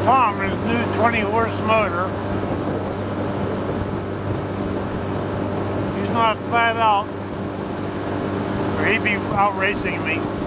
Tom his new 20-horse motor. He's not flat out, or he'd be out racing me.